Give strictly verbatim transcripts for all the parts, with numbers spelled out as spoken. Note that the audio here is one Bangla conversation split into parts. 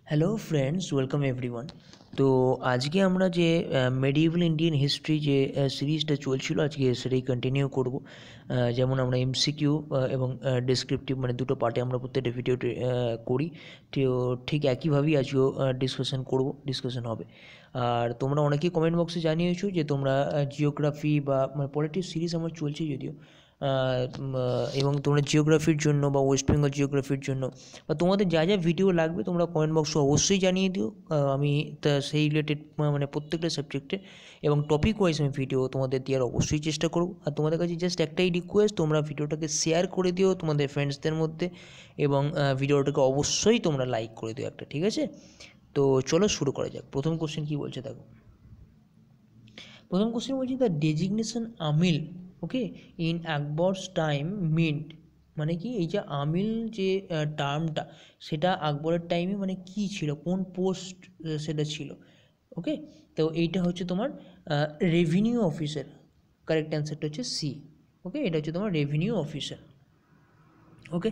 Hello friends, welcome everyone. তো আজকে আমরা যে মেডিয়েভাল ইন্ডিয়ান হিস্ট্রি যে সিরিজটা চলছিল আজকে সেটাই কন্টিনিউ করব। যেমন আমরা এমসিকিউ এবং ডেসক্রিপটিভ মানে দুটো পার্টে আমরা প্রত্যেকটা ভিডিও করি, তো ঠিক একইভাবেই আজকেও ডিসকাশন করব, ডিসকাশন হবে। আর তোমরা অনেকেই কমেন্ট বক্সে জানিয়েছো যে তোমরা জিওগ্রাফি বা মানে পলিটিক্স সিরিজ আমার চলছে যদিও, এবং তোমরা জিওগ্রাফির জন্য বা ওয়েস্ট বেঙ্গল জিওগ্রাফির জন্য বা তোমাদের যা যা ভিডিও লাগবে তোমরা কমেন্ট বক্সে অবশ্যই জানিয়ে দিও। আমি তা সেই রিলেটেড মানে প্রত্যেকটা সাবজেক্টে এবং টপিক ওয়াইজ আমি ভিডিও তোমাদের দেওয়ার অবশ্যই চেষ্টা করব। আর তোমাদের কাছে জাস্ট একটাই রিকোয়েস্ট, তোমরা ভিডিওটাকে শেয়ার করে দিও তোমাদের ফ্রেন্ডসদের মধ্যে এবং ভিডিওটাকে অবশ্যই তোমরা লাইক করে দিও একটা, ঠিক আছে? তো চলো শুরু করা যাক। প্রথম কোশ্চেন কী বলছে দেখো। প্রথম কোশ্চেন বলছি the designation amil okay in Akbar's time meant, মানে কি এই যে আমিল যে টার্মটা সেটা আকবরের টাইমে মানে কি ছিল, কোন পোস্ট সেটা ছিল। ওকে, তো এইটা হচ্ছে তোমার রেভিনিউ অফিসার। কারেক্ট অ্যান্সারটা হচ্ছে সি। ওকে, এটা হচ্ছে তোমার রেভিনিউ অফিসার। ওকে,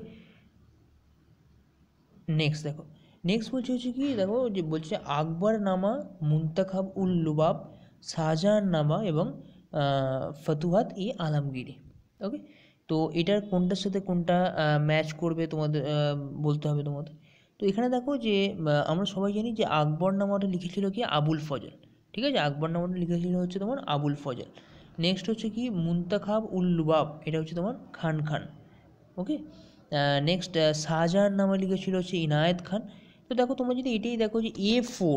নেক্সট দেখো। নেক্সট বলছে হচ্ছে কি দেখো, যে বলছে আকবর নামা, মুন্তাখাব উল লুবাব, শাহজাহান নামা এবং ফতুহাত ই আলমগীরি। ওকে, তো এটার কোনটার সাথে কোনটা ম্যাচ করবে তোমাদের বলতে হবে তোমাদের। তো এখানে দেখো যে আমরা সবাই জানি যে আকবর নামাটা লিখেছিল কি আবুল ফজল, ঠিক আছে? আকবর নামাটা লিখেছিল হচ্ছে তোমার আবুল ফজল। নেক্সট হচ্ছে কি মুন্তাখাব উল লুবাব, এটা হচ্ছে তোমার খান খান। ওকে, নেক্সট শাহজাহান নামে লিখেছিল হচ্ছে ইনায়েত খান। তো দেখো তোমরা যদি এটাই দেখো যে এ ফোর,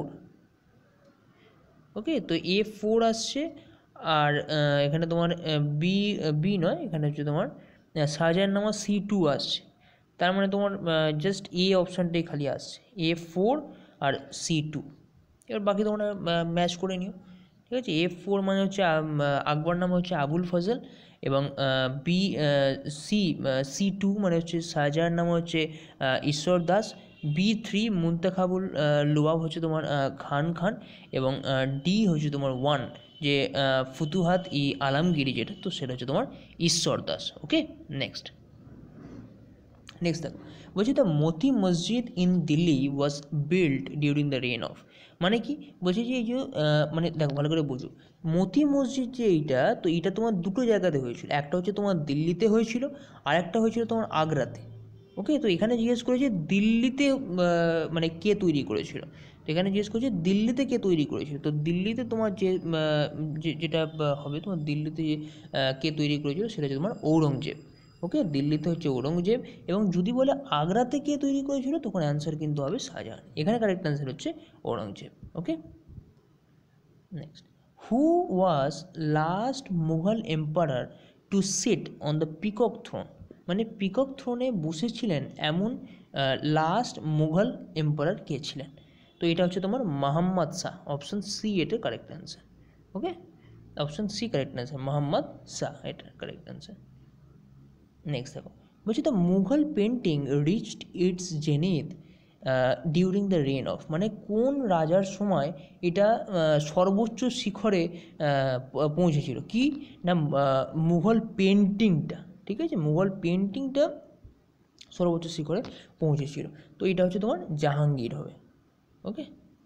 ওকে, তো এ ফোর আসছে। আর এখানে তোমার বি বি নয়, এখানে হচ্ছে তোমার শাহজাহান নামা সি টু আসছে। তার মানে তোমার জাস্ট এ অপশানটাই খালি আসছে, এ ফোর আর সি টু। এবার বাকি তোমরা ম্যাচ করে নিও, ঠিক আছে? এ ফোর মানে হচ্ছে আকবর নামে হচ্ছে আবুল ফজল এবং বি সি সি টু মানে হচ্ছে শাহজাহান নামে হচ্ছে ঈশ্বর দাস, বি থ্রি মুন্তাখাবুল লুবাব হচ্ছে তোমার খান খান এবং ডি হচ্ছে তোমার ওয়ান যে ফুতুহাত ই আলমগীরি যেটা, তো সেটা হচ্ছে তোমার ঈশ্বর দাস। ওকে, নেক্সট নেক্সট দেখো বলছি the Moti Masjid in Delhi was build during the reign of, মানে কি বলছি যে এই যে মানে দেখো ভালো করে বোঝো, মতি মসজিদ যে এইটা, তো এইটা তোমার দুটো জায়গাতে হয়েছিল, একটা হচ্ছে তোমার দিল্লিতে হয়েছিল আর একটা হয়েছিল তোমার আগ্রাতে। ওকে, তো এখানে জিজ্ঞেস করেছে দিল্লিতে মানে কে তৈরি করেছিল, তো এখানে জিজ্ঞেস করছে দিল্লিতে কে তৈরি করেছিল। তো দিল্লিতে তোমার যে যেটা হবে তোমার দিল্লিতে কে তৈরি করেছিল সেটা হচ্ছে তোমার ঔরঙ্গজেব। ওকে, দিল্লিতে হচ্ছে ঔরঙ্গজেব এবং যদি বলে আগ্রাতে কে তৈরি করেছিল তখন অ্যান্সার কিন্তু হবে শাহজাহান। এখানে কারেক্ট অ্যান্সার হচ্ছে Aurangzeb. Okay, next who was last Mughal emperor to sit on the peacock throne, মানে পিকক থ্রোনে বসেছিলেন এমন লাস্ট মুঘল এম্পারার কে ছিলেন। তো এটা হচ্ছে তোমার মোহাম্মদ শাহ, অপশন সি এটার correct answer. Okay, option C correct answer, Mohammad Shah এটার কারেক্ট অ্যান্সার। নেক্সট দেখো বলছি the Mughal painting reached its zenith during the reign of, মানে কোন রাজার সময় এটা সর্বোচ্চ শিখরে পৌঁছেছিল, কি না মুঘল পেন্টিংটা, ঠিক আছে? মুঘল পেন্টিংটা সর্বোচ্চ শিখরে পৌঁছেছিল, তো এটা হচ্ছে তোমার জাহাঙ্গীর হবে। ওকে,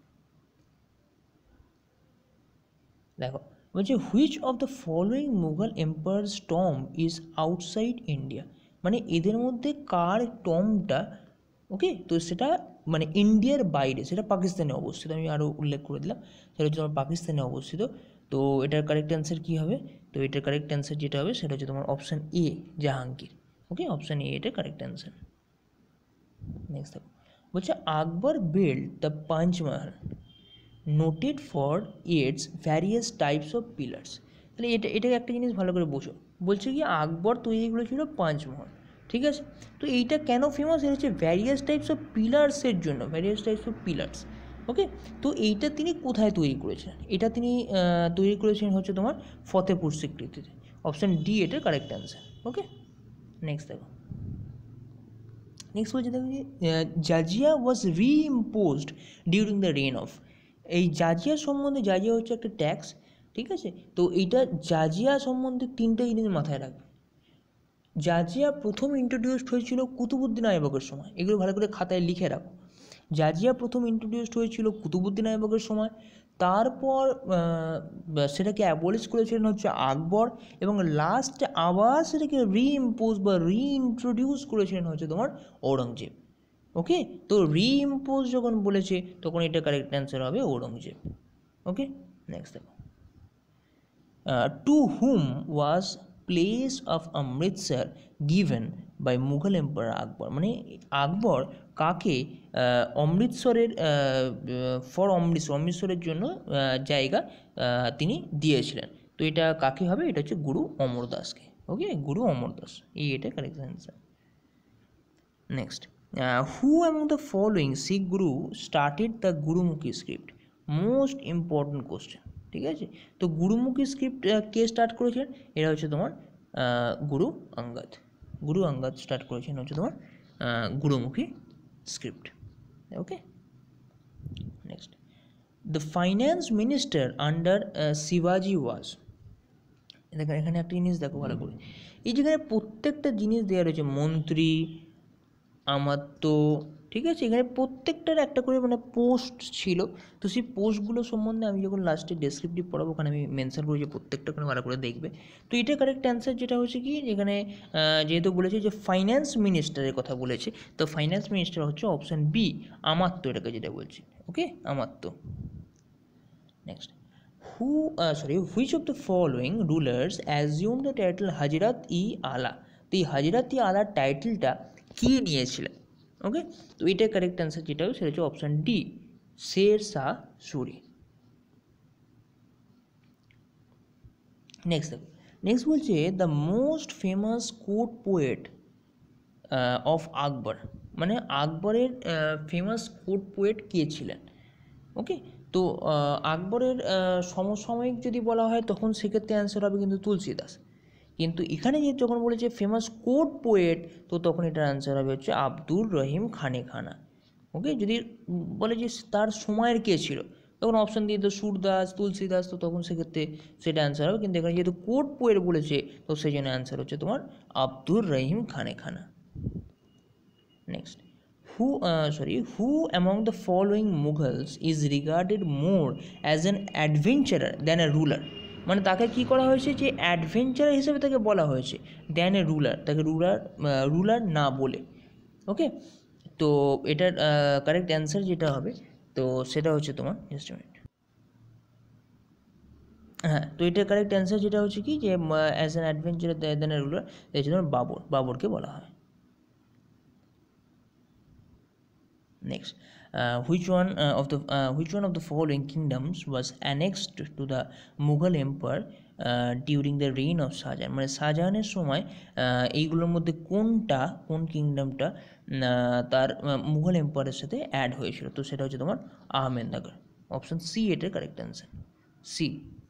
দেখো বলছে which of the following Mughal emperor's tomb is outside India, মানে এদের মধ্যে কার টম্বটা, ওকে, তো সেটা মানে ইন্ডিয়ার বাইরে, সেটা পাকিস্তানে অবস্থিত। আমি আরও উল্লেখ করে দিলাম সেটা হচ্ছে তোমার পাকিস্তানে অবস্থিত। তো এটার কারেক্ট অ্যান্সার কী হবে? তো এটার কারেক্ট অ্যান্সার যেটা হবে সেটা হচ্ছে তোমার option A, Jahangir. Okay, option A এটা কারেক্ট অ্যান্সার। নেক্সট দেখো বলছে Akbar build the Panchmahal noted for its various types of pillars, তাহলে এটা এটা একটা জিনিস ভালো করে বোঝো। বলছে কি আকবর তৈরি করেছিল পাঁচমহল, ঠিক আছে? তো এইটা কেন ফেমাস? এটা হচ্ছে ভ্যারিয়াস টাইপস অফ পিলার্সের জন্য, various types of pillars. Okay, তো এইটা তিনি কোথায় তৈরি করেছিলেন? এটা তিনি তৈরি করেছিলেন হচ্ছে তোমার ফতেপুর সিক্রিতে, অপশান ডি এটার কারেক্ট অ্যান্সার। ওকে, নেক্সট দেখো। নেক্সট বলছে দেখো যে jizya was reimposed during the reign of, এই জাজিয়া সম্বন্ধে, জাজিয়া হচ্ছে একটা ট্যাক্স, ঠিক আছে? তো এইটা জাজিয়া সম্বন্ধে তিনটে জিনিস মাথায় রাখবে। জাজিয়া প্রথম ইন্ট্রোডিউসড হয়েছিল কুতুবুদ্দিন আইবকের সময়, এগুলো ভালো করে খাতায় লিখে রাখো। জাজিয়া প্রথম ইন্ট্রোডিউসড হয়েছিল কুতুবুদ্দিন আইবকের সময়, তারপর সেটাকে অ্যাবলিশ করেছিলেন হচ্ছে আকবর, এবং লাস্ট আবার সেটাকে রিইম্পোজ বা রিইন্ট্রোডিউস করেছিলেন হচ্ছে তোমার ঔরঙ্গজেব। ওকে, তো রিইম্পোজ যখন বলেছে তখন এটা কারেক্ট অ্যান্সার হবে ঔরঙ্গজেব। ওকে, নেক্সট দেখো, to whom was place of Amritsar given by Mughal emperor Akbar, মানে আকবর কাকে অমৃতসরের ফর অমৃতসর অমৃতসরের জন্য জায়গা তিনি দিয়েছিলেন। তো এটা কাকে হবে, এটা হচ্ছে গুরু অমরদাসকে। ওকে, গুরু অমরদাস, এই এটা correct answer. Next, who among the following Sikh guru started the Gurmukhi script, most important question. ঠিক আছে, তো গুরুমুখী স্ক্রিপ্ট কে স্টার্ট করেছেন, এরা হচ্ছে তোমার গুরু আঙ্গাদ। গুরু আঙ্গাদ স্টার্ট করেছেন হচ্ছে তোমার Gurmukhi script. Okay, next, the finance minister under শিবাজি ওয়াজ, দেখো এখানে একটা জিনিস দেখো ভালো করে, এই যেখানে প্রত্যেকটা জিনিস দেওয়া রয়েছে, মন্ত্রী, আমাত্য, ঠিক আছে, এখানে প্রত্যেকটার একটা করে মানে পোস্ট ছিল। তো সেই পোস্টগুলো সম্বন্ধে আমি যখন লাস্টে ডেসক্রিপটিভ পড়াবো ওখানে আমি মেনশন করেছি, প্রত্যেকটা করে ভালো করে দেখবে। তো এটা কারেক্ট অ্যান্সার যেটা হচ্ছে কি, যেখানে যেহেতু বলেছে যে ফাইন্যান্স মিনিস্টারের কথা বলেছে, তো ফাইন্যান্স মিনিস্টার হচ্ছে অপশান বি, আমাত্য, এটাকে যেটা বলছি। Okay, Amatya. Next, who sorry which of the following rulers assume the title Hazrat i আলা, তো এই হাজরাত ই আলার টাইটেলটা কী নিয়েছিলেন। ওকে, তো এটার কারেক্ট অ্যান্সার যেটা হবে সেটা হচ্ছে option D, Sher Shah Suri. Next দেখো, নেক্সট বলছে the most famous court poet of Akbar, মানে আকবরের ফেমাস কোর্ট পোয়েট কে ছিলেন। ওকে, তো আকবরের সমসাময়িক যদি বলা হয় তখন সেক্ষেত্রে অ্যান্সার হবে কিন্তু তুলসীদাস, কিন্তু এখানে যে যখন বলেছে ফেমাস কোর্ট পোয়েট, তো তখন এটার অ্যান্সার হবে হচ্ছে আব্দুর রহিম খানে খানা। ওকে, যদি বলে যে তার সময়ের কে ছিল, তখন অপশান দিয়ে তো সুরদাস, তুলসীদাস, তো তখন সেক্ষেত্রে সেটা অ্যান্সার হবে, কিন্তু এখানে যেহেতু কোর্ট পোয়েট বলেছে তো সেই জন্য অ্যান্সার হচ্ছে তোমার Abdur Rahim Khane Khana. Next, who uh, sorry who among the following Mughals is regarded more as an adventurer than a ruler, মানে তাকে কি করা হয়েছে যে অ্যাডভেঞ্চারার হিসেবে তাকে বলা হয়েছে, দ্যান এ রুলার, তাকে রুলার রুলার না বলে। ওকে, তো এটার কারেক্ট অ্যান্সার যেটা হবে তো সেটা হচ্ছে তোমার জাস্ট মিনিট, হ্যাঁ, তো এটার কারেক্ট অ্যান্সার যেটা হচ্ছে কি যে as an adventurer than a ruler, এটা হচ্ছে তোমার বাবর, বাবরকে বলা হয়। Next, uh, which one uh, of the uh, which one of the following kingdoms was annexed to the Mughal Empire uh, during the reign of Shahjahan, মানে শাহজাহানের সময় এইগুলোর মধ্যে কোনটা, কোন কিংডমটা তার মুঘল এম্পায়ারের সাথে অ্যাড হয়েছিল, তো সেটা হচ্ছে তোমার আহমেদনগর। অপশন সি এটার correct answer, C.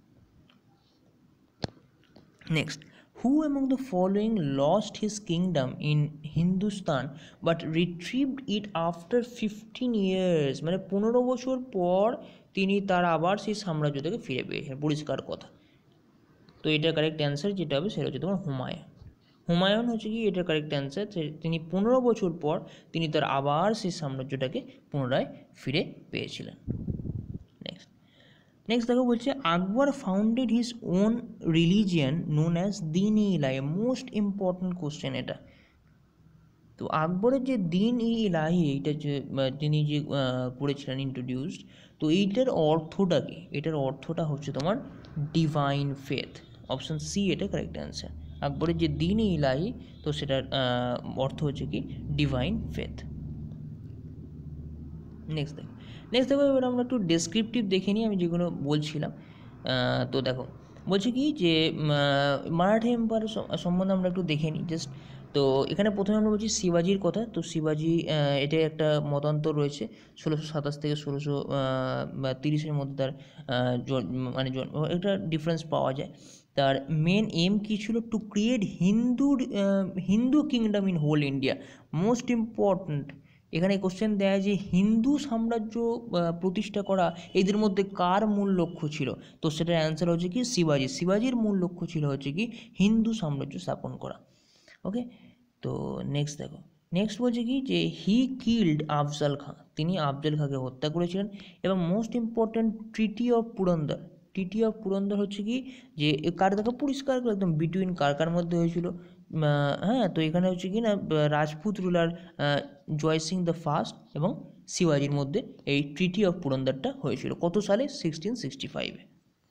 Next, who among the following lost his kingdom in Hindustan but retrieved it after fifteen years, মানে পনেরো বছর পর তিনি তার আবার সেই সাম্রাজ্যটাকে ফিরে পেয়েছেন, পরিষ্কার কথা। তো এটার কারেক্ট অ্যান্সার যেটা হবে সেটা হচ্ছে তোমার হুমায়ুন। হুমায়ুন হচ্ছে কি এটার কারেক্ট অ্যান্সার, তিনি পনেরো বছর পর তিনি তার আবার সেই সাম্রাজ্যটাকে পুনরায় ফিরে পেয়েছিলেন। নেক্সট, নেক্সট দেখো বলছে Akbar founded his own religion known as Din i ইলাহি, মোস্ট ইম্পর্টেন্ট কোশ্চেন এটা। তো আকবরের যে দিন ই ইলাহি এইটা যে তিনি যে করেছিলেন ইন্ট্রোডিউসড, তো এইটার অর্থটা কি, এটার অর্থটা হচ্ছে তোমার ডিভাইন ফেথ। অপশন সি এটা কারেক্ট অ্যান্সার, আকবরের যে দিন ই ইলাহি তো সেটার অর্থ হচ্ছে কি ডিভাইন ফেথ। নেক্সট দেখো, নেক্সট দেখো এবার আমরা একটু ডেসক্রিপটিভ দেখে নিই আমি যেগুলো বলছিলাম। তো দেখো বলছি কি যে মারাঠা এম্পায়ার সম্বন্ধে আমরা একটু দেখে নিই জাস্ট। তো এখানে প্রথমে আমরা বলছি শিবাজির কথা। তো শিবাজি এটা একটা মতান্তর রয়েছে, ষোলোশো সাতাশ থেকে ষোলোশো তিরিশের মধ্যে তার মানে একটা ডিফারেন্স পাওয়া যায়। তার মেন এম কী ছিল, to create Hindu Hindu kingdom in whole India, most important. এখানে কোশ্চেন দেয় যে হিন্দু সাম্রাজ্য প্রতিষ্ঠা করা এদের মধ্যে কার মূল লক্ষ্য ছিল, তো সেটার অ্যান্সার হচ্ছে কি শিবাজি। শিবাজির মূল লক্ষ্য ছিল হচ্ছে কি হিন্দু সাম্রাজ্য স্থাপন করা। ওকে, তো নেক্সট দেখো, নেক্সট বলছে কি যে হি কিল্ড আফজাল খান, তিনি আফজল খাঁকে হত্যা করেছিলেন। এবং most important treaty of Purandar, treaty of Purandar হচ্ছে কি যে কার দেখা পরিষ্কার করে একদম বিটুইন কার কার মধ্যে হয়েছিল, হ্যাঁ তো এখানে হচ্ছে কি না Rajput ruler Jai Singh the first এবং শিবাজির মধ্যে এই ট্রিটি অফ পুরন্দরটা হয়েছিল কত সালে, সিক্সটিন সিক্সটি ফাইভে।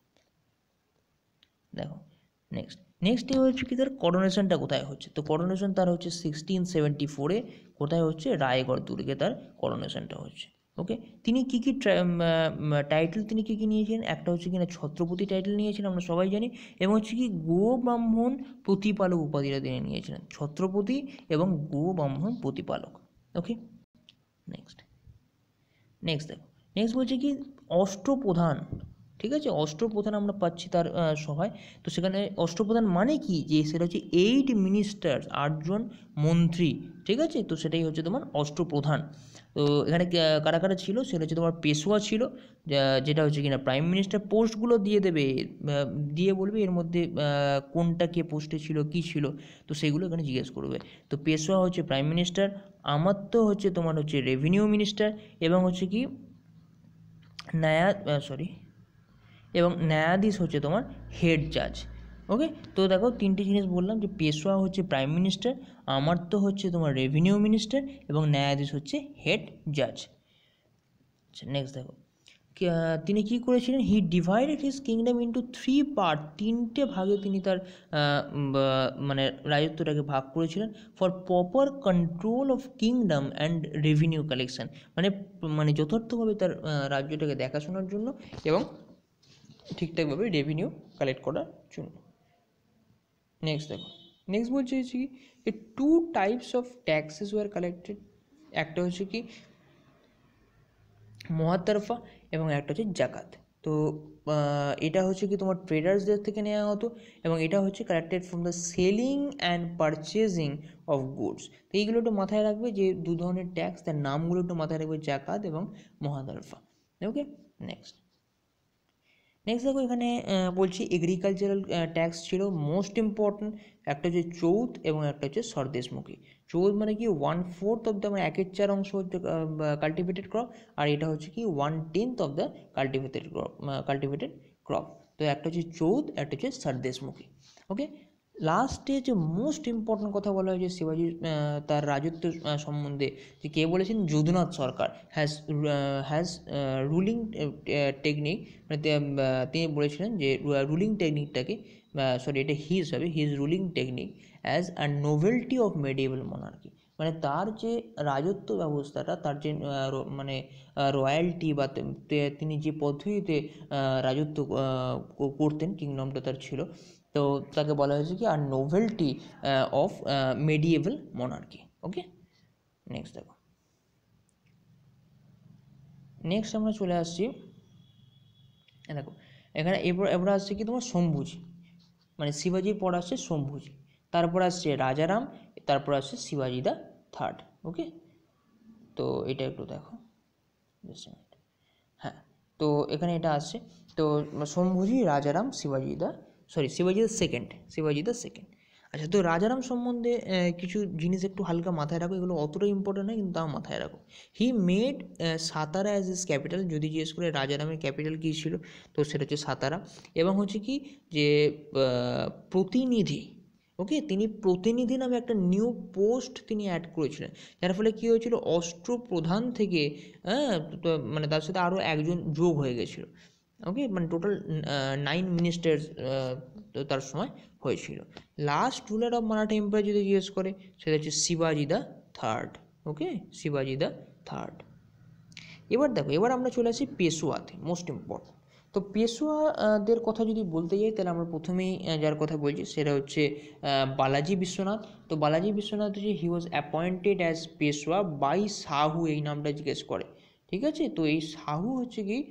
দেখো নেক্সট নেক্সট ডে হচ্ছে কি তার করোনেশনটা কোথায় হচ্ছে, তো করোনেশন তার হচ্ছে সিক্সটিন সেভেন্টি ফোরে কোথায় হচ্ছে, রায়গড় দুর্গে তার করোনেশনটা হচ্ছে। ওকে, তিনি কী কী টাইটেল তিনি কী কী নিয়েছিলেন, একটা হচ্ছে কিনা ছত্রপতি টাইটেল নিয়েছিলেন আমরা সবাই জানি, এবং হচ্ছে কি গো ব্রাহ্মণ প্রতিপালক উপাধিটা তিনি নিয়েছিলেন, ছত্রপতি এবং গো ব্রাহ্মণ প্রতিপালক। ওকে, নেক্সট নেক্সট দেখো নেক্সট বলছে কি অষ্টপ্রধান, ঠিক আছে, অষ্টপ্রধান আমরা পাচ্ছি তার সভায়। তো সেখানে অষ্টপ্রধান মানে কি, যে সেটা হচ্ছে এইট মিনিস্টার, আটজন মন্ত্রী, ঠিক আছে, তো সেটাই হচ্ছে তোমার অষ্টপ্রধান। তো এখানে কারা কারা ছিল, সেটা হচ্ছে তোমার পেশোয়া ছিল, যেটা হচ্ছে কিনা প্রাইম মিনিস্টার, পোস্টগুলো দিয়ে দেবে, দিয়ে বলবে এর মধ্যে কোনটা কে পোস্টে ছিল, কি ছিল, তো সেগুলো এখানে জিজ্ঞেস করবে। তো পেশোয়া হচ্ছে প্রাইম মিনিস্টার, আমাত্য হচ্ছে তোমার হচ্ছে রেভিনিউ মিনিস্টার, এবং হচ্ছে কি ন্যায়া সরি এবং ন্যায়াধীশ হচ্ছে তোমার হেড জাজ। ওকে, তো দেখো তিনটে জিনিস বললাম, যে পেশোয়া হচ্ছে প্রাইম মিনিস্টার, আমাত্য হচ্ছে তোমার রেভিনিউ মিনিস্টার, এবং ন্যায়াধীশ হচ্ছে হেড জাজ। আচ্ছা নেক্সট দেখো তিনি কি করেছিলেন, he divided his kingdom into three part, তিনটে ভাগে তিনি তার মানে রাজত্বটাকে ভাগ করেছিলেন, for proper control of kingdom and revenue collection, মানে মানে যথার্থভাবে তার রাজ্যটাকে দেখাশোনার জন্য এবং ঠিকঠাকভাবে রেভিনিউ কালেক্ট করার জন্য। নেক্সট দেখো নেক্সট বলছে কি two types of taxes were collected, একটা হচ্ছে কি মহাতরফা এবং একটা হচ্ছে জাকাত। তো এটা হচ্ছে কি তোমার ট্রেডার্সদের থেকে নেওয়া হতো, এবং এটা হচ্ছে collected from the selling and purchasing of goods. তো এইগুলো একটু মাথায় রাখবে, যে দু ধরনের ট্যাক্স, তার নামগুলো একটু মাথায় রাখবে, জাকাত এবং মহাতরফা। ওকে, নেক্সট নেক্সট দেখো এখানে বলছি এগ্রিকালচারাল ট্যাক্স ছিল মোস্ট ইম্পর্ট্যান্ট, একটা হচ্ছে চৌথ এবং একটা হচ্ছে স্বদেশমুখী। চৌথ মানে কি ওয়ান ফোর্থ অফ দ্য মানে একের চার অংশ হচ্ছে কাল্টিভেটেড ক্রপ, আর এটা হচ্ছে কি one tenth of the cultivated crop cultivated crop তো একটা হচ্ছে চৌথ, একটা হচ্ছে স্বদেশমুখী। ওকে, লাস্টে যে মোস্ট ইম্পর্ট্যান্ট কথা বলা হয়েছে শিবাজির তার রাজত্ব সম্বন্ধে, যে কে বলেছেন, Jadunath Sarkar has has ruling technique, মানে তিনি বলেছিলেন যে রুলিং টেকনিকটাকে, সরি এটা হিজ হবে, his ruling technique as a novelty of medieval monarchy, মানে তার যে রাজত্ব ব্যবস্থাটা, তার যে মানে রয়্যালটি বা তিনি যে পদ্ধতিতে রাজত্ব করতেন, কিংডমটা তার ছিল, তো তাকে বলা হয়েছে কি আর novelty of medieval monarchy. Okay, next দেখো নেক্সট আমরা চলে আসছি, দেখো এখানে এবার এবার আসছে কি তোমার শম্ভুজি, মানে শিবাজির পর আসছে শম্ভুজি, তারপর আসছে রাজারাম, তারপর আসছে শিবাজি দা থার্ড। ওকে, তো এটা একটু দেখো, হ্যাঁ তো এখানে এটা আসছে, তো শম্ভুজি, রাজারাম, শিবাজি দা সরি শিবাজি দ্য সেকেন্ড শিবাজি দ্য সেকেন্ড আচ্ছা, তো রাজারাম সম্বন্ধে কিছু জিনিস একটু হালকা মাথায় রাখো, এগুলো অতটা ইম্পর্টেন্ট নয় কিন্তু তাও মাথায় রাখো। He made Satara as his capital, যদি জিজ্ঞেস করে রাজারামের ক্যাপিটাল কী ছিল, তো সেটা হচ্ছে সাতারা, এবং হচ্ছে কি যে প্রতিনিধি, ওকে, তিনি প্রতিনিধি নামে একটা নিউ পোস্ট তিনি অ্যাড করেছিলেন, যার ফলে কী হয়েছিল, অষ্টপ্রধান থেকে হ্যাঁ মানে তার সাথে আরও একজন যোগ হয়ে গেছিলো। ওকে, মানে টোটাল নাইন মিনিস্টার্স তার সময় হয়েছিল। Last ruler of Maratha empire যদি জিজ্ঞেস করে, সেটা হচ্ছে শিবাজি দা থার্ড। ওকে, শিবাজি দা থার্ড। এবার দেখো এবার আমরা চলে আসি পেশোয়াতে, মোস্ট ইম্পর্টেন্ট। তো পেশোয়াদের কথা যদি বলতে যাই, তাহলে আমরা প্রথমেই যার কথা বলছি সেটা হচ্ছে বালাজি বিশ্বনাথ। তো বালাজি বিশ্বনাথ হচ্ছে he was appointed as Peshwa by Sahu, এই নামটা জিজ্ঞেস করে, ঠিক আছে। তো এই সাহু হচ্ছে কি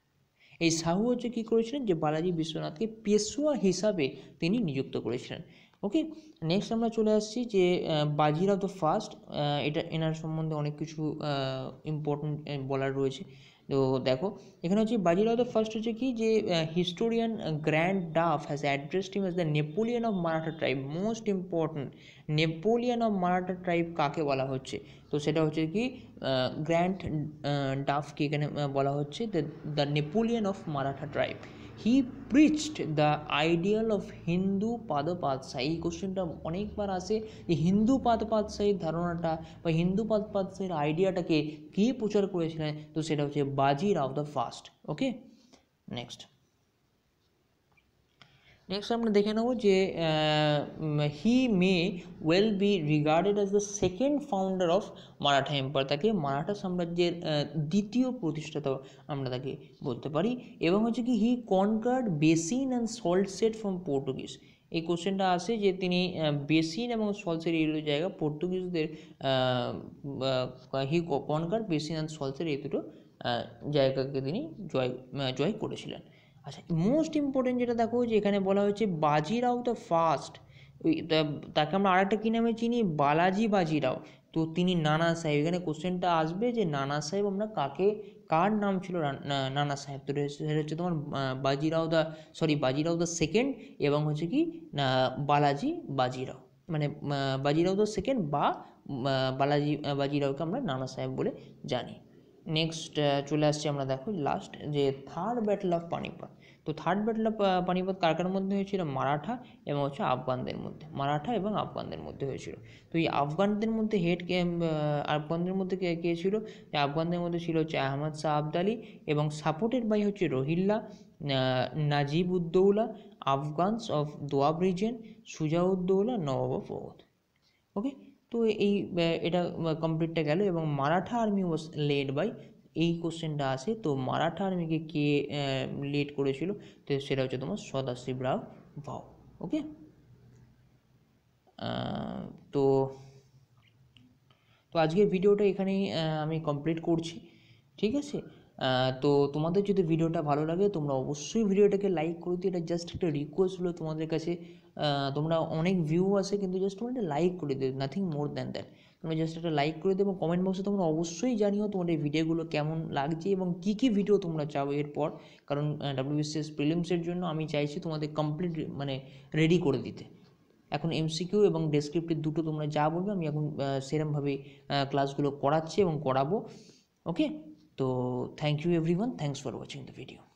এই সাহু হচ্ছে কী করেছিলেন, যে বালাজি বিশ্বনাথকে পেশোয়া হিসাবে তিনি নিযুক্ত করেছিলেন। ওকে, নেক্সট আমরা চলে আসছি যে বাজিরাও দ্য ফার্স্ট, এটা এনার সম্বন্ধে অনেক কিছু ইম্পর্টেন্ট বলার রয়েছে। তো দেখো এখানে হচ্ছে বাজিরাও দ্য ফার্স্ট হচ্ছে কি যে historian Grant Duff has addressed him as the Napoleon of Maratha tribe. Most important, Napoleon of Maratha tribe কাকে বলা হচ্ছে? তো সেটা হচ্ছে কি গ্র্যান্ড ডাফকে এখানে বলা হচ্ছে the Napoleon of Maratha tribe. He preached the ideal of Hindu Padpadshahi. এই কোশ্চেনটা অনেকবার আসে যে হিন্দু পাদপাদশাহীর ধারণাটা বা হিন্দু পাদপাদশাহীর আইডিয়াটাকে কে প্রচার করেছিলেন? তো সেটা হচ্ছে Bajirao the first. Okay, next next আমরা দেখে নেব যে he may well be regarded as the second founder of Maratha empire. তাকে মারাঠা সাম্রাজ্যের দ্বিতীয় প্রতিষ্ঠাতা আমরা তাকে বলতে পারি। এবং হচ্ছে কি he conquered Bassein and Salsette from Portuguese. এই কোশ্চেনটা আসে যে তিনি বেসিন এবং সল্টসের এই দুটো জায়গা পর্তুগিজদের হি কনকার্ড বেসিন অ্যান্ড সল্টসের এই দুটো জায়গাকে তিনি জয় জয় করেছিলেন। আচ্ছা, মোস্ট ইম্পর্টেন্ট যেটা দেখো যে এখানে বলা হয়েছে বাজিরাও দ্য ফার্স্ট, ওই তাকে আমরা আরেকটা কী নামে চিনি, বালাজি বাজিরাও। তো তিনি নানা সাহেব, এখানে কোশ্চেনটা আসবে যে নানা সাহেব আমরা কাকে, কার নাম ছিল নানা সাহেব? তো সেটা হচ্ছে তোমার Bajirao the sorry Bajirao the second এবং হচ্ছে কি বালাজি বাজিরাও, মানে বাজিরাও দ্য সেকেন্ড বা বালাজি বাজিরাওকে আমরা নানা সাহেব বলে জানি। নেক্সট চলে আসছে আমরা দেখো লাস্ট যে থার্ড ব্যাটল অফ পানিপথ। তো থার্ড ব্যাটল অফ পানিপথ কার কার মধ্যে হয়েছিল? মারাঠা এবং হচ্ছে আফগানদের মধ্যে, মারাঠা এবং আফগানদের মধ্যে হয়েছিল। তো এই আফগানদের মধ্যে হেড কে, আফগানদের মধ্যে কে কে ছিল? আফগানদের মধ্যে ছিল হচ্ছে আহমদ শাহ আবদালি এবং সাপোর্টেড বাই হচ্ছে Rohilla, Najib Uddaula, Afghans of Doab region, Shujauddaula, Nawab of Oudh. Okay, তো এই এটা কমপ্লিটটা গেল। এবং Maratha army was led by, এই কোশ্চেনটা আসে। তো মারাঠা আর্মিকে কে লিড করেছিল? তো সেটা হচ্ছে তোমার সদাশিবরাও ভাউ। ওকে, তো তো আজকের ভিডিওটা এখানেই আমি কমপ্লিট করছি, ঠিক আছে? তো তোমাদের যদি ভিডিওটা ভালো লাগে তোমরা অবশ্যই ভিডিওটাকে লাইক করে দিও। এটা জাস্ট একটা রিকোয়েস্ট হলো তোমাদের কাছে। তোমরা অনেক ভিউ আসে কিন্তু জাস্ট তোমরা একটা লাইক করে দিও, নাথিং মোর দ্যান দ্যাট। তোমরা জাস্ট একটা লাইক করে দিও এবং কমেন্ট বক্সে তোমরা অবশ্যই জানিও তোমাদের ভিডিওগুলো কেমন লাগছে এবং কী কী ভিডিও তোমরা চাও এরপর। কারণ ডাব্লিউবিসিএস প্রিলিমসের জন্য আমি চাইছি তোমাদের কমপ্লিট মানে রেডি করে দিতে। এখন এমসিকিউ এবং ডেসক্রিপটিভ দুটো তোমরা যা বলবে আমি এখন সেরকমভাবে ক্লাসগুলো করাচ্ছি এবং করাবো। ওকে, তো thank you everyone, thanks for watching the video.